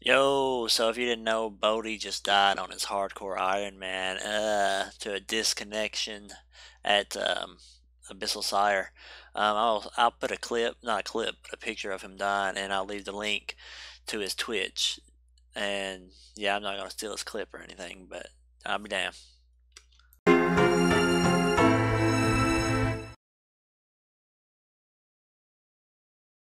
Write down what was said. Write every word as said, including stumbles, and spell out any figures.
Yo, so if you didn't know, Bodie just died on his hardcore Iron Man uh, to a disconnection at um, Abyssal Sire. Um, I'll I'll put a clip, not a clip, but a picture of him dying, and I'll leave the link to his Twitch. And yeah, I'm not gonna steal his clip or anything, but I'll be damned.